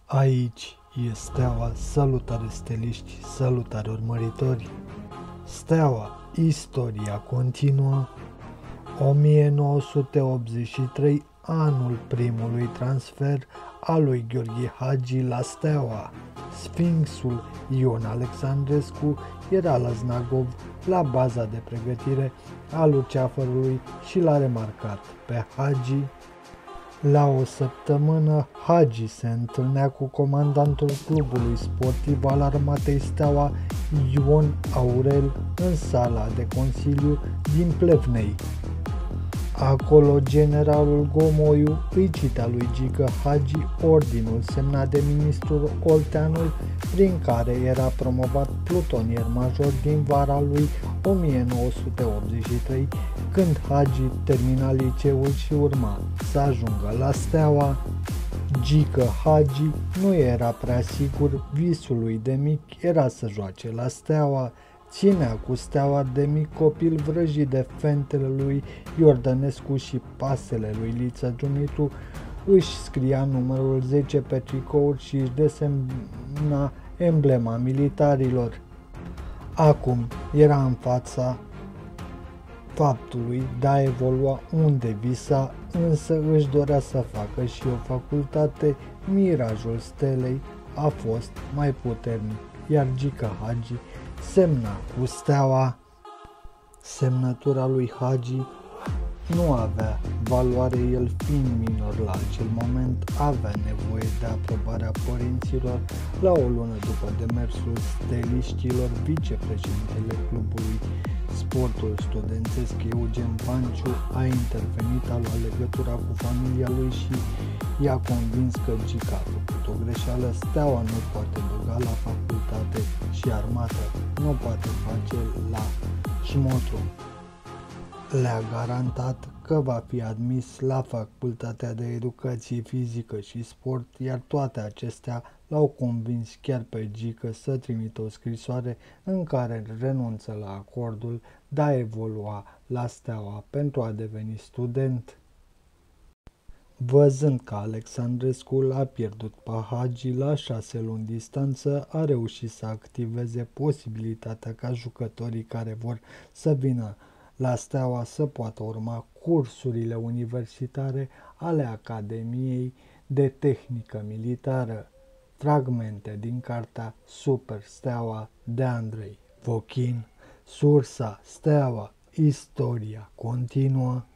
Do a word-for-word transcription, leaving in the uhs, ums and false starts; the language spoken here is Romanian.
Aici e Steaua, salutare steliști, salutare urmăritori. Steaua, istoria continuă. o mie nouă sute optzeci și trei, anul primului transfer al lui Gheorghe Hagi la Steaua. Sfinxul Ion Alexandrescu era la Znagov, la baza de pregătire a Luceafărului și l-a remarcat pe Hagi. La o săptămână, Hagi se întâlnea cu comandantul clubului sportiv al Armatei Steaua, Ion Aurel, în sala de consiliu din Plevnei. Acolo, generalul Gomoiu îi citea lui Gică Hagi ordinul semnat de ministrul Olteanul, prin care era promovat plutonier major din vara lui o mie nouă sute optzeci și trei, când Hagi termina liceul și urma să ajungă la Steaua. Gică Hagi nu era prea sigur, visul lui de mic era să joace la Steaua. Ținea cu Steaua de mic copil vrăjit de fentele lui Iordănescu și pasele lui Liță Dumitru, își scria numărul zece pe tricouri și își desemna emblema militarilor. Acum era în fața faptului de a evolua unde visa, însă își dorea să facă și o facultate. Mirajul stelei a fost mai puternic, iar Gică Hagi semna cu Steaua. Semnătura lui Hagi nu avea valoare, el fiind minor la acel moment, avea nevoie de aprobarea părinților. La o lună după demersul steliștilor, vicepreședintele clubului Sportul Studențesc Eugen Panciu a intervenit, a luat legătura cu familia lui și i-a convins că Gică a făcut o greșeală. Steaua nu poate băga la facultate și armată nu poate face la șmotru. Le-a garantat că va fi admis la Facultatea de Educație Fizică și Sport, iar toate acestea l-au convins chiar pe Gică să trimită o scrisoare în care renunță la acordul de a evolua la Steaua pentru a deveni student. Văzând că Alexandrescu l-a pierdut pe Hagi la șase luni distanță, a reușit să activeze posibilitatea ca jucătorii care vor să vină la Steaua să poată urma cursurile universitare ale Academiei de Tehnică Militară. Fragmente din cartea Super Steaua de Andrei Vochin. Sursa: Steaua, istoria continuă.